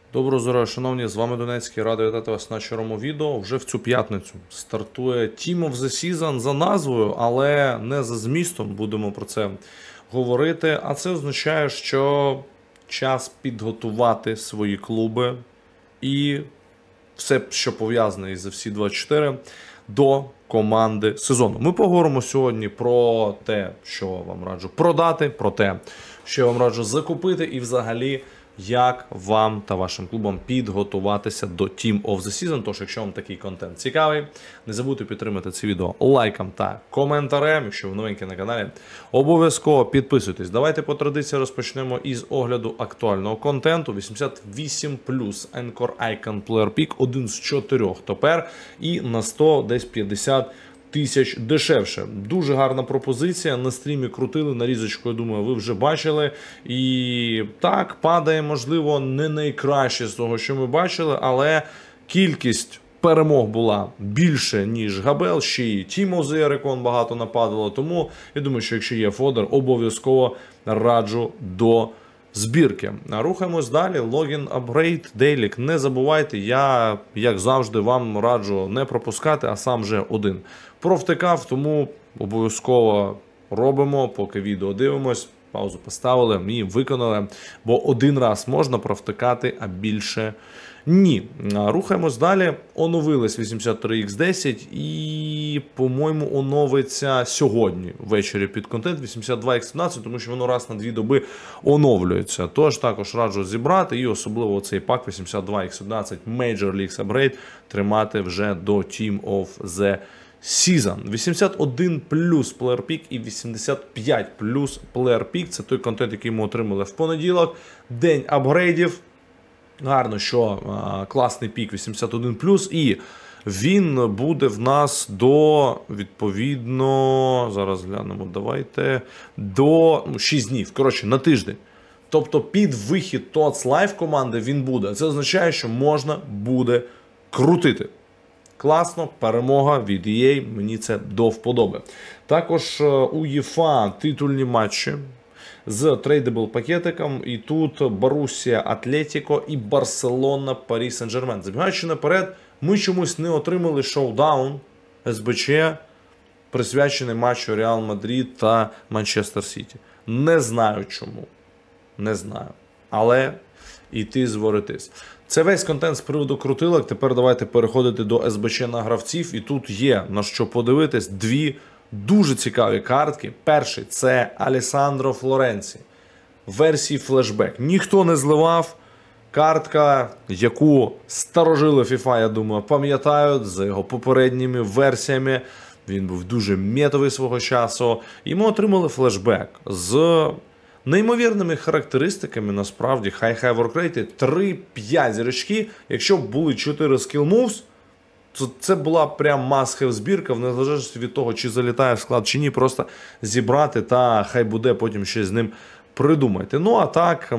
Доброго здоров'я, шановні, з вами Донецький, радий вітати вас на черговому відео. Вже в цю п'ятницю стартує Team of the Season за назвою, але не за змістом, будемо про це говорити. А це означає, що час підготувати свої клуби і все, що пов'язане із FC 24 до команди сезону. Ми поговоримо сьогодні про те, що вам раджу продати, про те, що я вам раджу закупити і взагалі як вам та вашим клубам підготуватися до Team of the Season. Тож, якщо вам такий контент цікавий, не забудьте підтримати це відео лайком та коментарем. Якщо ви новенькі на каналі, обов'язково підписуйтесь. Давайте по традиції розпочнемо із огляду актуального контенту. 88+, Anchor Icon Player Pick, один з 4 топер і на 100 десь 50 тисяч дешевше. Дуже гарна пропозиція. На стрімі крутили, нарізочку, я думаю, ви вже бачили. І так, падає, можливо, не найкраще з того, що ми бачили, але кількість перемог була більше, ніж Габел, ще й Тімо Зерикон багато нападало. Тому, я думаю, що якщо є фодер, обов'язково раджу до збірки. Рухаємось далі. Логін, апгрейд, дейлік. Не забувайте, я, як завжди, вам раджу не пропускати, а сам вже один провтикав, тому обов'язково робимо, поки відео дивимось. Паузу поставили і виконали, бо один раз можна провтикати, а більше ні. Рухаємось далі. Оновилось 83X10 і, по-моєму, оновиться сьогодні ввечері під контент 82X17, тому що воно раз на 2 доби оновлюється. Тож також раджу зібрати і особливо цей пак 82X11 Major League Upgrade тримати вже до Team of the Season. 81 плюс Player Pick і 85 плюс Player Pick. Це той контент, який ми отримали в понеділок. День апгрейдів. Гарно, що класний пік 81 плюс. І він буде в нас до, відповідно, зараз глянемо, давайте, до 6 днів. Коротше, на тиждень. Тобто під вихід TOTS Live команди він буде. Це означає, що можна буде крутити. Класно, перемога від EA, мені це до вподоби. Також у ЄФА титульні матчі з трейдабл пакетиком. І тут Борусія Атлетіко і Барселона Парі Сен-Жермен. Забігаючи наперед, ми чомусь не отримали шоудаун СБЧ, присвячений матчу Реал Мадрид та Манчестер Сіті. Не знаю чому. Не знаю. Але іти зворитись. Це весь контент з приводу крутилок. Тепер давайте переходити до СБЧ на гравців. І тут є на що подивитись. Дві дуже цікаві картки. Перший – це Алессандро Флоренці. Версії флешбек. Ніхто не зливав. Картка, яку старожили FIFA, я думаю, пам'ятають за його попередніми версіями. Він був дуже метовий свого часу. І ми отримали флешбек з неймовірними характеристиками, насправді, high workrate 3-5 зірочки. Якщо б були 4 skill moves, то це була прям must-have збірка, в незалежності від того, чи залітає в склад, чи ні, просто зібрати та хай буде потім щось з ним придумайте. Ну, а так,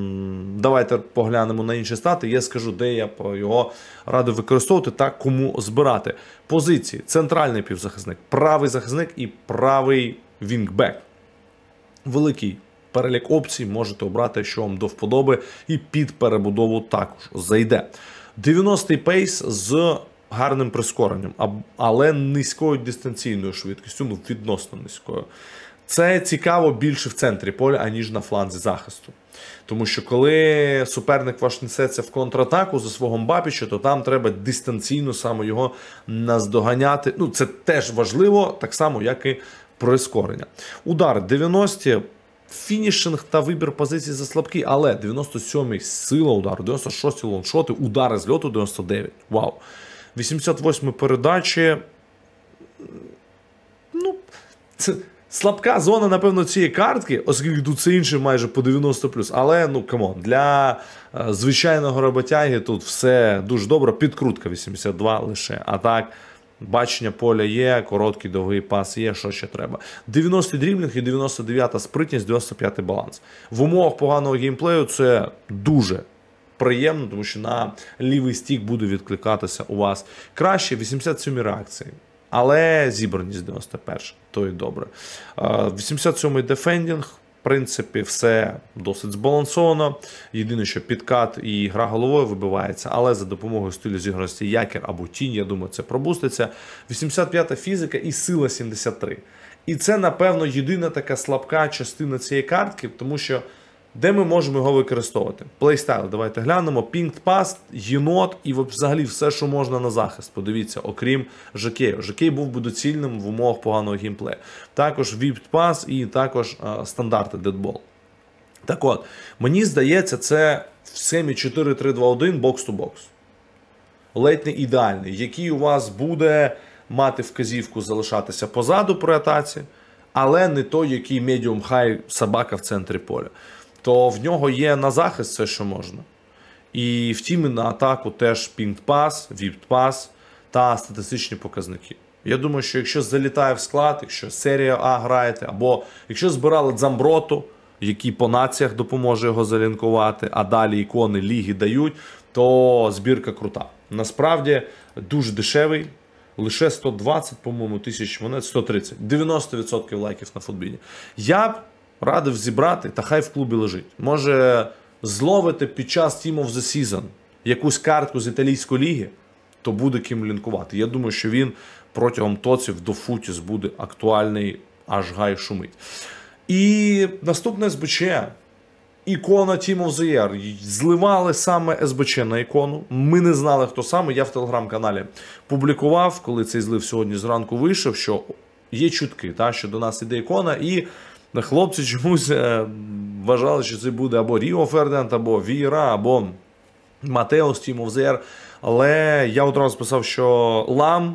давайте поглянемо на інші стати. Я скажу, де я його радив використовувати та кому збирати. Позиції. Центральний півзахисник, правий захисник і правий вінгбек. Великий перелік опцій, можете обрати, що вам до вподоби, і під перебудову також зайде. 90-й пейс з гарним прискоренням, але низькою дистанційною швидкістю, ну, відносно низькою. Це цікаво більше в центрі поля, аніж на фланзі захисту. Тому що коли суперник ваш несеться в контратаку за свого Мбапіча, то там треба дистанційно саме його наздоганяти. Ну, це теж важливо, так само, як і прискорення. Удар 90-ті. Фінішинг та вибір позицій заслабкі, але 97-й сила удару, 96-й лоншоти, удари з льоту 99. Вау. 88-й передачі. Ну, це слабка зона, напевно, цієї картки, оскільки тут все інше майже по 90+. Але, ну, камон, для звичайного роботяги тут все дуже добре. Підкрутка 82 лише. А так, бачення поля є, короткий, довгий пас є, що ще треба. 90-й дріблінг і 99-та спритність, 95-й баланс. В умовах поганого геймплею це дуже приємно, тому що на лівий стік буде відкликатися у вас краще. 87-й реакції. Але зібраність 91, то і добре. 87-й дефендінг, принципі, все досить збалансовано. Єдине, що підкат і гра головою вибивається, але за допомогою стилю зіграності якір або тінь, я думаю, це пробуститься. 85-та фізика і сила 73. І це, напевно, єдина така слабка частина цієї картки, тому що де ми можемо його використовувати? Плейстайл, давайте глянемо. Пінкт пас, єнот і взагалі все, що можна на захист. Подивіться, окрім Жокею. Жокей був би доцільним в умовах поганого геймплею. Також віпт пас і також стандарти дедбол. Так от, мені здається, це в схемі 4-3-2-1 бокс-ту-бокс. Ледь не ідеальний, який у вас буде мати вказівку залишатися позаду при атаці, але не той, який медіум-хай собака в центрі поля. То в нього є на захист все, що можна. І в тімі на атаку теж пінг-пас, віпт-пас та статистичні показники. Я думаю, що якщо залітає в склад, якщо серія А граєте, або якщо збирали Дзамброту, який по націях допоможе його залінкувати, а далі ікони ліги дають, то збірка крута. Насправді дуже дешевий, лише 120, по-моєму, тисяч монет, 130, 90% лайків на футбіні. Я б радив зібрати, та хай в клубі лежить. Може зловити під час Team of the Season якусь картку з італійської ліги, то буде ким лінкувати. Я думаю, що він протягом тоців до футіс буде актуальний, аж гай шумить. І наступне СБЧ. Ікона Team of the Year. Зливали саме СБЧ на ікону. Ми не знали, хто саме. Я в телеграм-каналі публікував, коли цей злив сьогодні зранку вийшов, що є чутки, що до нас іде ікона. І хлопці чомусь вважали, що це буде або Ріо Фердинанд, або Вієра, або Матеос Team of the Year. Але я одразу писав, що Лам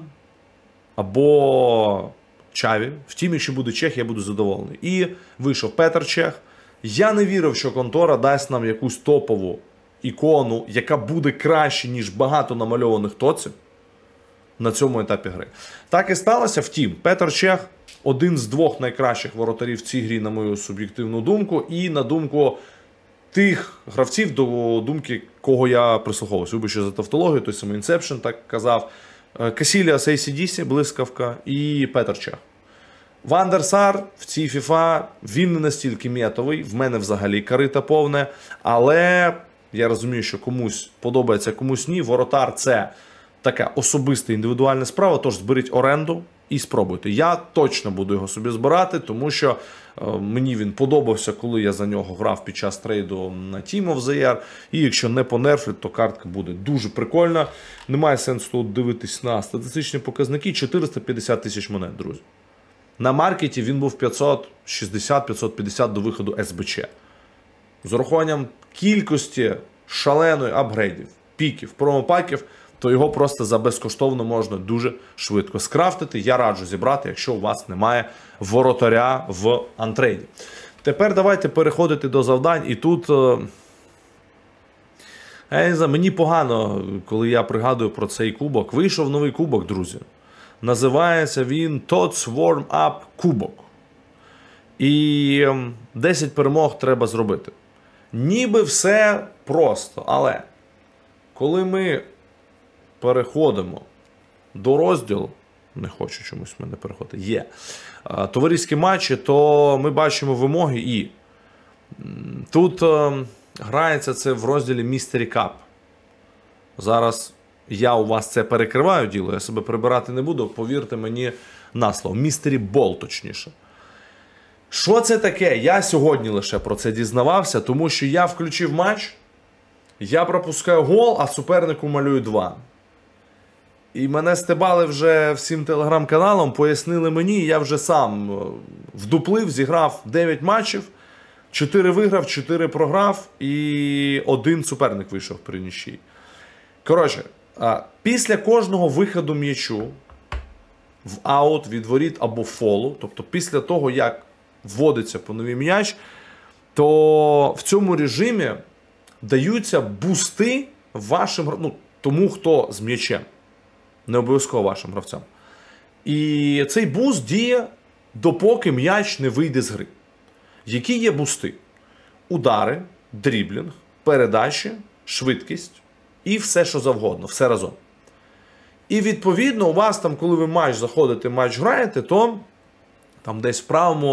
або Чаві. Втім, якщо буде Чех, я буду задоволений. І вийшов Петр Чех. Я не вірив, що контора дасть нам якусь топову ікону, яка буде краще, ніж багато намальованих тоців на цьому етапі гри. Так і сталося. Втім, Петр Чех один з двох найкращих воротарів в цій грі, на мою суб'єктивну думку, і на думку тих гравців, до думки, кого я прислуховувався. Вибачте за тавтологію, той самий Inception так казав. Касіліас AC/DC, блискавка і Петр Чех. Ван дер Сар в цій FIFA, він не настільки метовий, в мене взагалі карита повне, але я розумію, що комусь подобається, комусь ні. Воротар – це така особиста індивідуальна справа, тож зберіть оренду і спробуйте. Я точно буду його собі збирати, тому що мені він подобався, коли я за нього грав під час трейду на Team of the Year, і якщо не понерфлять, то картка буде дуже прикольна. Немає сенсу тут дивитись на статистичні показники. 450 тисяч монет, друзі. На маркеті він був 560-550 до виходу СБЧ. З урахуванням кількості шаленої апгрейдів, піків, промопаків, то його просто за безкоштовно можна дуже швидко скрафтити. Я раджу зібрати, якщо у вас немає воротаря в антрейді. Тепер давайте переходити до завдань. І тут мені погано, коли я пригадую про цей кубок. Вийшов новий кубок, друзі. Називається він Tots Warm Up Кубок. І 10 перемог треба зробити. Ніби все просто, але коли ми переходимо до розділу, не хочу чомусь в мене переходити, є товариські матчі, то ми бачимо вимоги і тут грається це в розділі Mystery Cup. Зараз я у вас це перекриваю діло, я себе прибирати не буду, повірте мені на слово. Mystery Ball, точніше. Що це таке? Я сьогодні лише про це дізнавався, тому що я включив матч, я пропускаю гол, а супернику малюю 2. І мене стебали вже всім телеграм-каналом, пояснили мені, я вже сам вдуплив, зіграв 9 матчів, 4 виграв, 4 програв і 1 суперник вийшов при нічій. Коротше, після кожного виходу м'ячу в аут від воріт або фолу, тобто після того, як вводиться по новий м'яч, то в цьому режимі даються бусти вашим, тому, хто з м'ячем. Не обов'язково вашим гравцям. І цей буст діє, допоки м'яч не вийде з гри. Які є бусти? Удари, дріблінг, передачі, швидкість і все, що завгодно, все разом. І відповідно у вас там, коли ви матч заходите, матч граєте, то там десь в правому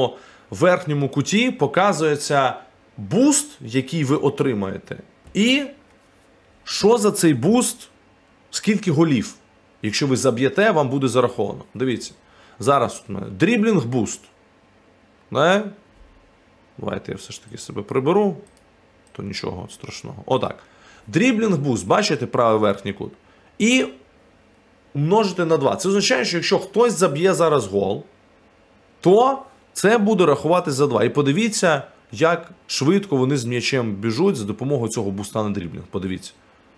в верхньому куті показується буст, який ви отримаєте. І що за цей буст, скільки голів. Якщо ви заб'єте, вам буде зараховано. Дивіться. Зараз у мене дріблінг буст. Не? Давайте я все ж таки себе приберу. То нічого страшного. Отак. Дріблінг буст, бачите, правий верхній кут. І умножити на 2. Це означає, що якщо хтось заб'є зараз гол, то це буде рахувати за 2. І подивіться, як швидко вони з м'ячем біжуть за допомогою цього буста на дріблінг. Подивіться.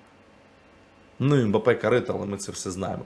Ну, Мбаппе карит, але ми це все знаємо.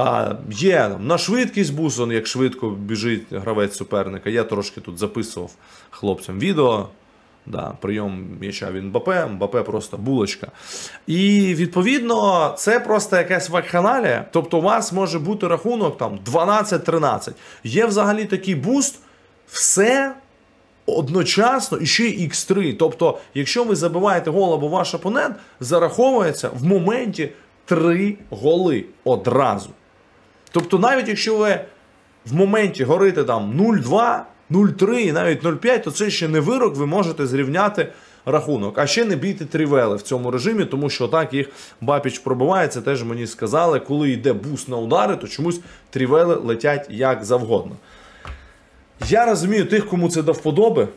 Є на швидкість буст, як швидко біжить гравець суперника. Я трошки тут записував хлопцям відео. Да, прийом м'яча від Мбаппе просто булочка. І, відповідно, це просто якась вакханалія. Тобто у вас може бути рахунок там 12-13. Є взагалі такий буст, все одночасно і ще й X3. Тобто, якщо ви забиваєте гол або ваш опонент, зараховується в моменті 3 голи одразу. Тобто, навіть якщо ви в моменті горите там 0-2, 0-3 і навіть 0-5, то це ще не вирок, ви можете зрівняти рахунок. А ще не бійте трівели в цьому режимі, тому що так їх Бапіч пробиває. Це теж мені сказали, коли йде буст на удари, то чомусь трівели летять як завгодно. Я розумію тих, кому це до вподоби.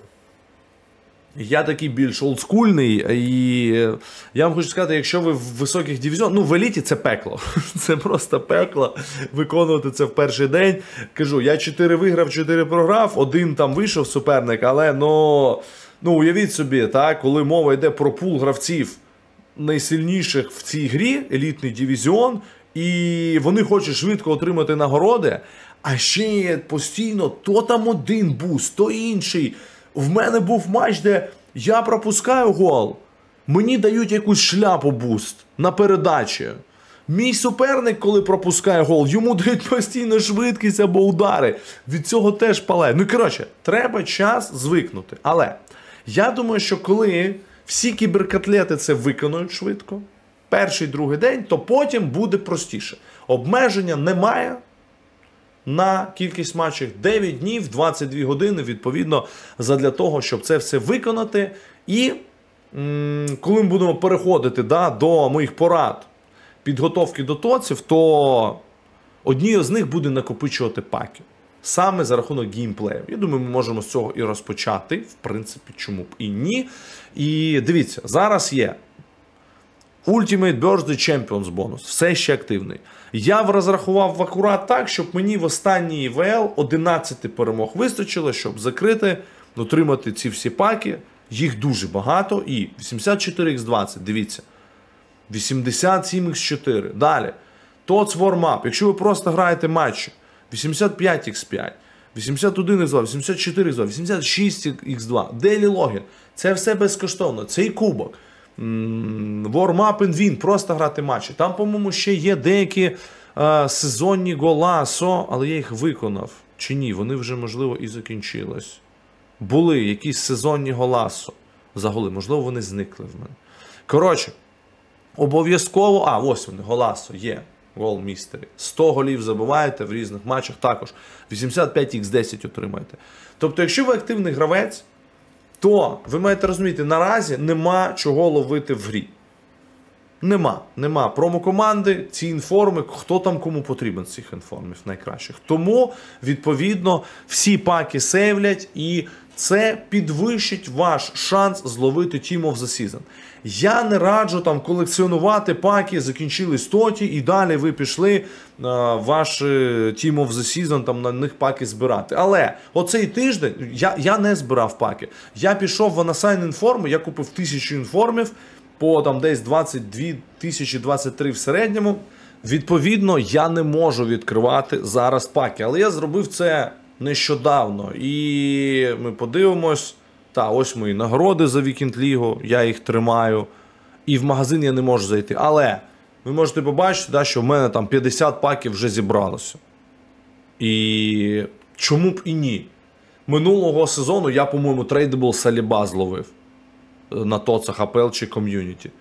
Я такий більш олдскульний, і я вам хочу сказати, якщо ви в високих дивізіонах, в еліті це пекло. Це просто пекло, виконувати це в перший день. Кажу, я 4 виграв, 4 програв, 1 там вийшов суперник, але, уявіть собі, так, коли мова йде про пул гравців найсильніших в цій грі, елітний дивізіон, і вони хочуть швидко отримати нагороди, а ще є постійно то там один буст, то інший. В мене був матч, де я пропускаю гол, мені дають якусь шляпу буст на передачі. Мій суперник, коли пропускає гол, йому дають постійно швидкість або удари. Від цього теж палає. Треба час звикнути. Але я думаю, що коли всі кіберкотлети це виконують швидко, перший, другий день, то потім буде простіше. Обмеження немає. На кількість матчів 9 днів, 22 години, відповідно, задля того, щоб це все виконати. І коли ми будемо переходити до моїх порад підготовки до ТОЦів, то однією з них буде накопичувати паки. Саме за рахунок геймплею. Я думаю, ми можемо з цього і розпочати. В принципі, чому б і ні. І дивіться, зараз є Ultimate Birthday Champions бонус. Все ще активний. Я розрахував акурат так, щоб мені в останній ВЛ 11 перемог вистачило, щоб закрити, отримати ці всі паки. Їх дуже багато. І 84х20, дивіться. 87х4. Далі. TOTS Warm-Up. Якщо ви просто граєте матчі, 85х5, 81х2, 84х2, 86х2, Daily Login. Це все безкоштовно. Цей кубок. Warm-Up and Win, просто грати матчі. Там, по-моєму, ще є деякі сезонні голасо, але я їх виконав. Чи ні? Вони вже, можливо, і закінчились. Були якісь сезонні голасо за голи. Можливо, вони зникли в мене. Коротше, обов'язково... ось вони, голасо, є. Гол містері. 100 голів забиваєте в різних матчах. Також 85х10 отримаєте. Тобто, якщо ви активний гравець, то ви маєте розуміти, наразі нема чого ловити в грі. Нема. Промокоманди, ці інформи, хто там кому потрібен з цих інформів найкращих. Тому, відповідно, всі паки сейвлять і це підвищить ваш шанс зловити Team of the Season. Я не раджу там колекціонувати паки, закінчились тоті і далі ви пішли ваш Team of the Season, там на них паки збирати. Але оцей тиждень я не збирав паки. Я пішов в Unassign інформи, я купив 1000 інформів, по там десь 22 тисячі, 23 в середньому. Відповідно, я не можу відкривати зараз паки. Але я зробив це нещодавно. І ми подивимось. Ось мої нагороди за Вікенд-лігу, я їх тримаю. І в магазин я не можу зайти. Але ви можете побачити, що в мене там 50 паків вже зібралося. І чому б і ні? Минулого сезону я, по-моєму, трейдабл Саліба зловив на ТОЦах АПЛ чи ком'юніті.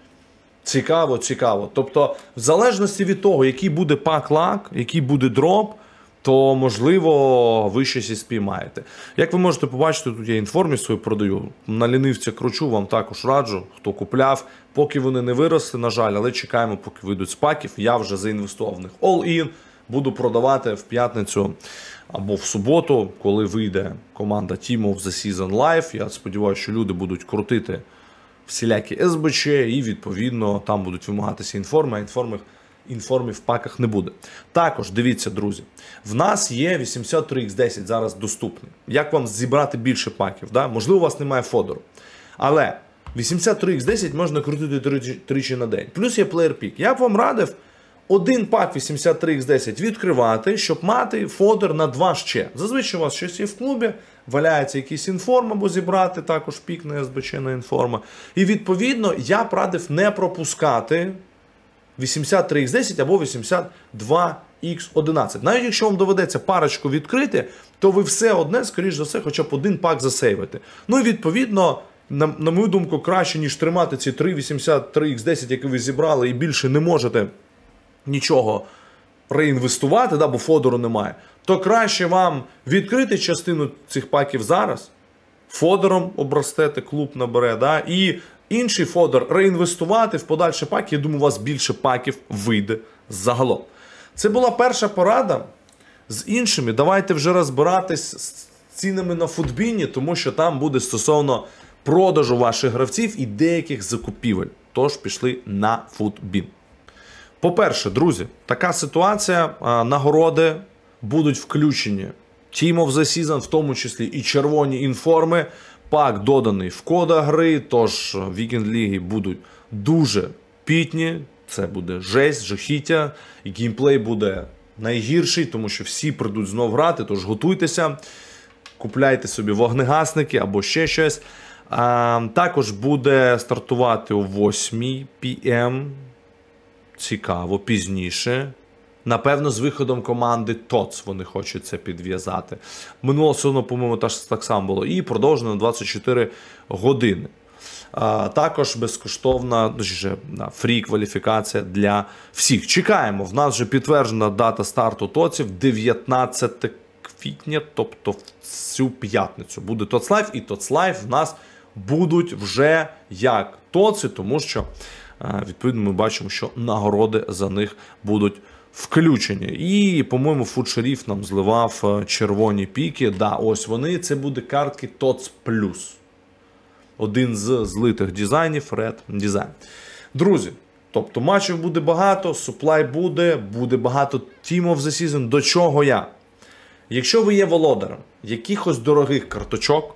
Цікаво. Тобто, в залежності від того, який буде пак-лак, який буде дроп, то, можливо, ви щось і спіймаєте. Як ви можете побачити, тут я інформі свою продаю. На лінивця кручу, вам також раджу, хто купляв. Поки вони не виросли, на жаль, але чекаємо, поки вийдуть з паків. Я вже заінвестував в них all-in. Буду продавати в п'ятницю або в суботу, коли вийде команда Team of the Season Live. Я сподіваюся, що люди будуть крутити всілякі СБЧ і, відповідно, там будуть вимагатися інформи, а інформів в паках не буде. Також, дивіться, друзі, в нас є 83X10 зараз доступний. Як вам зібрати більше паків? Да? Можливо, у вас немає фодору. Але 83X10 можна крутити тричі на день. Плюс є Player Pick. Я б вам радив один пак 83X10 відкривати, щоб мати фодер на 2 ще. Зазвичай у вас щось є в клубі, валяється якийсь інформ, або зібрати також пік на СБЧ на інформа. І відповідно я б радив не пропускати 83X10 або 82X11. Навіть якщо вам доведеться парочку відкрити, то ви все одне, скоріш за все, хоча б один пак засейвите. Ну і відповідно, на мою думку, краще, ніж тримати ці 83X10, які ви зібрали, і більше не можете нічого реінвестувати, да, бо фодору немає, то краще вам відкрити частину цих паків зараз, фодором обростете, клуб набере, да, і інший фодор реінвестувати в подальші паки. Я думаю, у вас більше паків вийде загалом. Це була перша порада. З іншими давайте вже розбиратись з цінами на Футбіні, тому що там буде стосовно продажу ваших гравців і деяких закупівель. Тож пішли на Футбін. По-перше, друзі, така ситуація, нагороди будуть включені. Team of the Season, в тому числі і червоні інформи. Пак доданий в кода гри, тож вікенд-ліги будуть дуже пітні. Це буде жесть, жахіття. І геймплей буде найгірший, тому що всі прийдуть знов грати, тож готуйтеся. Купляйте собі вогнегасники або ще щось. Також буде стартувати о 8 PM. Цікаво, пізніше. Напевно, з виходом команди ТОЦ вони хочуть це підв'язати. Минулого сезону, по-моєму, так само було. І продовжено на 24 години. Також безкоштовна, фрі-кваліфікація для всіх. Чекаємо. В нас вже підтверджена дата старту ТОЦів 19 квітня, тобто в цю п'ятницю. Буде ТОЦ Лайв, і ТОЦ Лайв в нас будуть вже як ТОЦи, тому що відповідно ми бачимо, що нагороди за них будуть включені. І, по-моєму, Фудшеріф нам зливав червоні піки. Да, ось вони, це буде картки ТОЦ Плюс. Один з злитих дизайнів, Red Design. Друзі, тобто матчів буде багато, суплай буде багато Team of the Season. До чого я? Якщо ви є володарем якихось дорогих карточок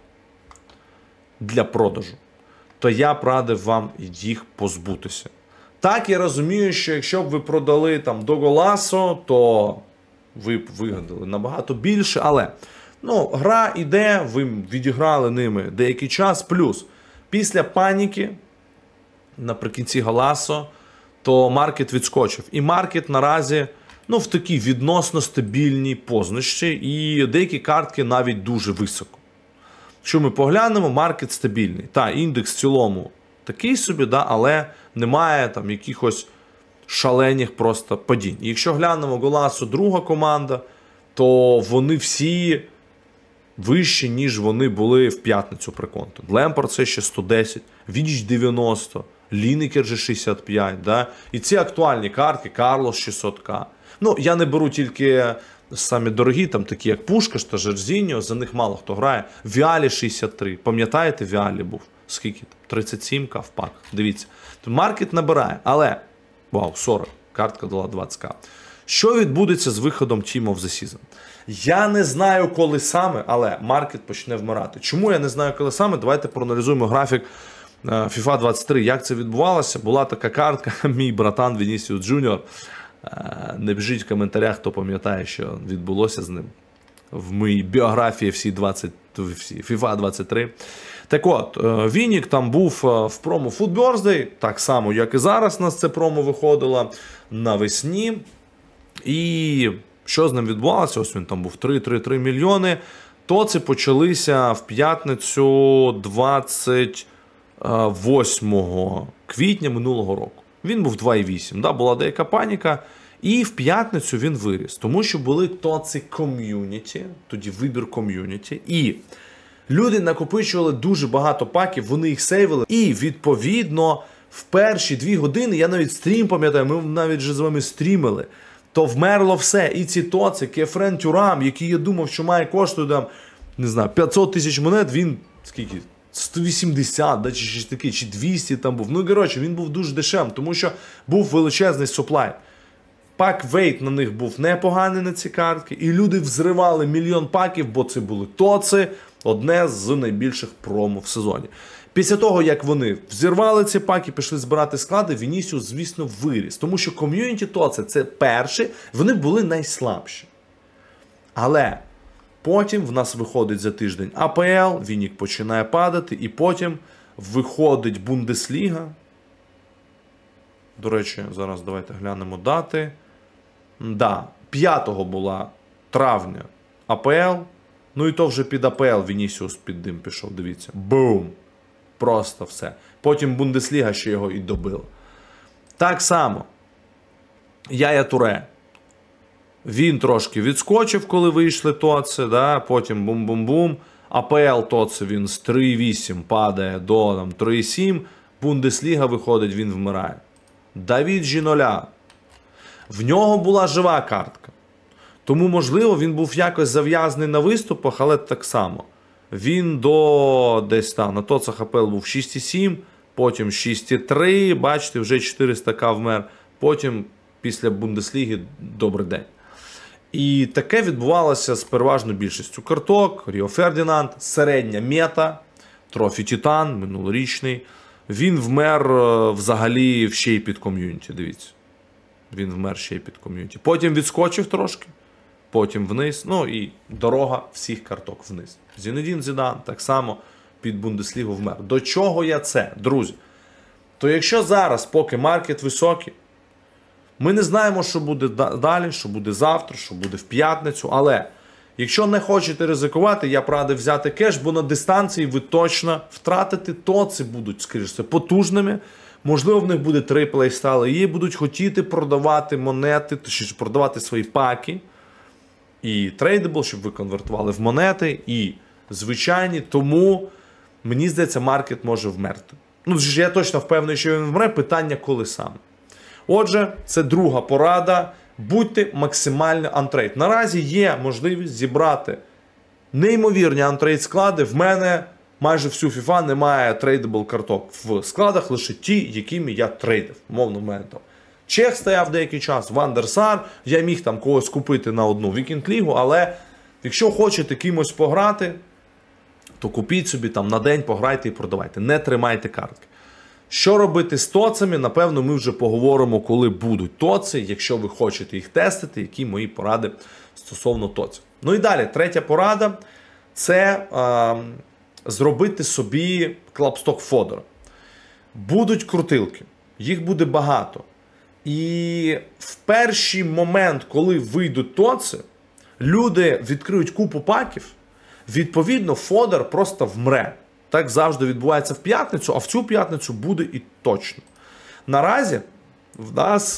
для продажу, то я б радив вам їх позбутися. Так, я розумію, що якщо б ви продали там до Голасо, то ви б вигадали набагато більше, але гра іде, ви відіграли ними деякий час, плюс після паніки наприкінці Голасо, то маркет відскочив. І маркет наразі в такій відносно стабільній позначці, і деякі картки навіть дуже високо. Якщо ми поглянемо, маркет стабільний. Та, індекс в цілому такий собі, да, але немає там якихось шалених просто падінь. І якщо глянемо Голасу, друга команда, то вони всі вищі, ніж вони були в п'ятницю при контент. Лемпард це ще 110, Віч 90, Лінекер же 65, да? І ці актуальні картки, Карлос 600к. Я не беру тільки самі дорогі, там такі як Пушкаш та Жерзіньо, за них мало хто грає. Віалі 63, пам'ятаєте, Віалі був? Скільки? 37к в пак. Дивіться. Маркет набирає, але, 40, картка дала 20к. Що відбудеться з виходом Team of the Season? Я не знаю, коли саме, але маркет почне вмирати. Чому я не знаю, коли саме? Давайте проаналізуємо графік FIFA 23. Як це відбувалося? Була така картка, мій братан Вінісіус Джуніор. Не біжіть в коментарях, хто пам'ятає, що відбулося з ним в моїй біографії FIFA 23. Так от, Вінік там був в промо Food Birthday, так само, як і зараз у нас це промо виходило навесні. І що з ним відбувалося? Ось він там був 3 мільйони. То це почалися в п'ятницю 28 квітня минулого року. Він був 2,8. Да? Була деяка паніка. І в п'ятницю він виріс, тому що були тоці ком'юніті, тоді вибір ком'юніті, і люди накопичували дуже багато паків, вони їх сейвили, і відповідно в перші 2 години, я навіть стрім пам'ятаю, ми навіть вже з вами стрімили, то вмерло все. І ці тоці, Кефрен Тюрам, який я думав, що має коштувати, там, не знаю, 500 тисяч монет, він скільки? 180, да, чи щось таке, чи 200 там був. Ну, коротше, він був дуже дешевим, тому що був величезний суплай. Пак-вейт на них був непоганий на ці картки, і люди взривали мільйон паків, бо це були тоци, одне з найбільших промо в сезоні. Після того, як вони взірвали ці паки, пішли збирати склади, Вінісіус, звісно, виріс. Тому що ком'юніті тоци – це перші, вони були найслабші. Але потім в нас виходить за тиждень АПЛ, Вінік починає падати, і потім виходить Бундесліга. До речі, зараз давайте глянемо дати. Да, 5-го була травня АПЛ, ну і то вже під АПЛ Вінісіус під дим пішов, дивіться. Бум! Просто все. Потім Бундесліга ще його і добила. Так само, Яя Туре. Він трошки відскочив, коли вийшли тоци, да? Потім бум-бум-бум. АПЛ тоци він з 3,8 падає до 3,7. Бундесліга виходить, він вмирає. Давід Жіноля. В нього була жива картка. Тому, можливо, він був якось зав'язаний на виступах, але так само. Він до десь там, на тоцах АПЛ був 6,7, потім 6,3, бачите, вже 400к вмер, потім після Бундесліги добрий день. І таке відбувалося з переважною більшістю карток. Ріо Фердінанд, середня мета, Трофі Титан, минулорічний. Він вмер взагалі ще й під ком'юніті, дивіться. Він вмер ще й під ком'юніті. Потім відскочив трошки, потім вниз, ну і дорога всіх карток вниз. Зінедін Зідан так само під Бундеслігу вмер. До чого я це, друзі? То якщо зараз, поки маркет високий, ми не знаємо, що буде далі, що буде завтра, що буде в п'ятницю, але якщо не хочете ризикувати, я б радив взяти кеш, бо на дистанції ви точно втратите, то це будуть, скоріше, потужними. Можливо, в них буде 3 плейстайли, і будуть хотіти продавати монети, точніше, продавати свої паки, і трейдабл, щоб ви конвертували в монети, і звичайні, тому, мені здається, маркет може вмерти. Ну, я точно впевнений, що він вмре, питання коли саме. Отже, це друга порада. Будьте максимально антрейд. Наразі є можливість зібрати неймовірні антрейд склади. В мене майже всю FIFA немає трейдабл карток в складах, лише ті, якими я трейдив. Мовно, в мене там Чех стояв деякий час, Ван дер Сар, я міг там когось купити на одну вікінд-лігу, але якщо хочете кимось пограти, то купіть собі там на день, пограйте і продавайте. Не тримайте картки. Що робити з тоцами, напевно, ми вже поговоримо, коли будуть тоци, якщо ви хочете їх тестити, які мої поради стосовно тоців. Ну і далі, третя порада – це зробити собі клапсток фодера. Будуть крутилки, їх буде багато. І в перший момент, коли вийдуть тоци, люди відкриють купу паків, відповідно, фодер просто вмре. Так завжди відбувається в п'ятницю, а в цю п'ятницю буде і точно. Наразі в нас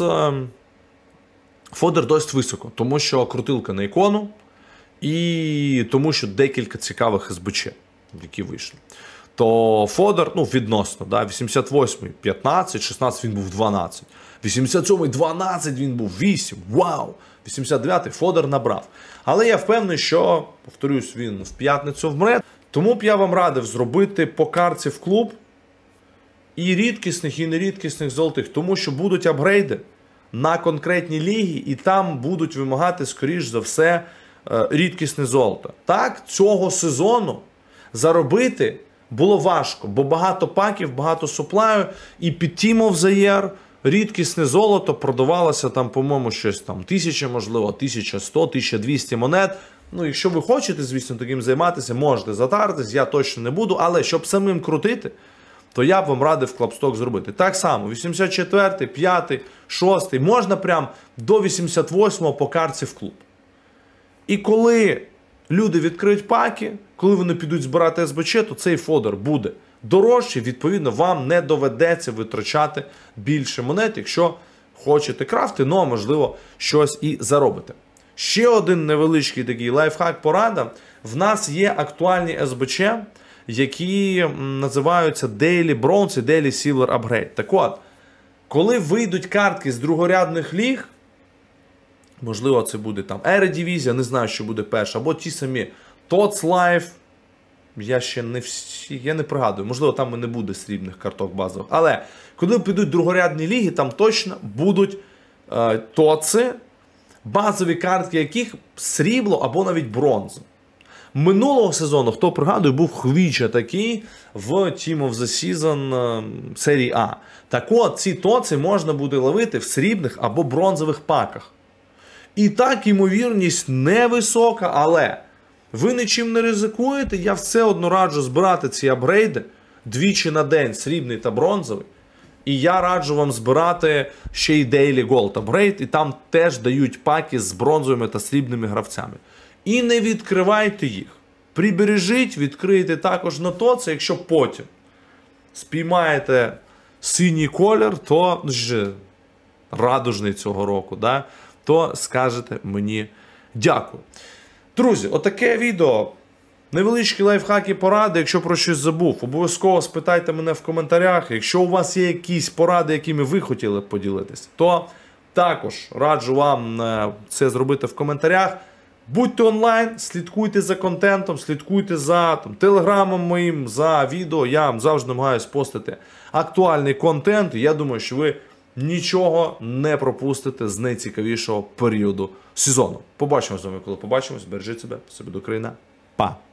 фодер досить високо, тому що крутилка на ікону і тому що декілька цікавих СБЧ, які вийшли. То фодер, ну, відносно, да, 88-й 15, 16 він був 12, 87-й 12 він був 8, вау! 89-й фодер набрав. Але я впевнений, що, повторюсь, він в п'ятницю вмре. Тому б я вам радив зробити по картці в клуб і рідкісних, і нерідкісних золотих, тому що будуть апгрейди на конкретні ліги, і там будуть вимагати, скоріш за все, рідкісне золото. Так, цього сезону заробити було важко, бо багато паків, багато суплаю, і під Team of the Year рідкісне золото продавалося там, по-моєму, щось там 1000, можливо, 1100, 1200 монет. Ну, якщо ви хочете, звісно, таким займатися, можете затаритись, я точно не буду, але щоб самим крутити, то я б вам радив клапсток зробити. Так само, 84-й, 5-й, 6-й, можна прям до 88-го по картці в клуб. І коли люди відкриють паки, коли вони підуть збирати СБЧ, то цей фодер буде дорожчий, відповідно, вам не доведеться витрачати більше монет, якщо хочете крафти, ну, можливо, щось і заробите. Ще один невеличкий такий лайфхак, порада. В нас є актуальні СБЧ, які називаються Daily Bronze і Daily Silver Upgrade. Так от, коли вийдуть картки з другорядних ліг, можливо, це буде там Ередивізія, не знаю, що буде перше, або ті самі TOTS Life, я не пригадую, можливо, там і не буде срібних карток базових. Але коли підуть другорядні ліги, там точно будуть ТОЦи, базові картки яких срібло або навіть бронза. Минулого сезону, хто пригадує, був Хвіча такий в Team of the Season серії А. Так от, ці ТОЦи можна буде ловити в срібних або бронзових паках. І так, ймовірність невисока, але ви нічим не ризикуєте, я все одно раджу збирати ці апгрейди двічі на день, срібний та бронзовий. І я раджу вам збирати ще й Daily Gold Upgrade, і там теж дають паки з бронзовими та срібними гравцями. І не відкривайте їх. Прибережіть, відкриєте також на то, це якщо потім спіймаєте синій колір, то вже радужний цього року, да? То скажете мені дякую. Друзі, отаке відео. Невеличкі лайфхаки, поради, якщо про щось забув, обов'язково спитайте мене в коментарях. Якщо у вас є якісь поради, якими ви хотіли б поділитися, то також раджу вам це зробити в коментарях. Будьте онлайн, слідкуйте за контентом, слідкуйте за телеграмом моїм, за відео. Я вам завжди намагаюся постити актуальний контент. І я думаю, що ви нічого не пропустите з найцікавішого періоду сезону. Побачимо з вами, коли побачимось. Бережіть себе, собі до країна. Па!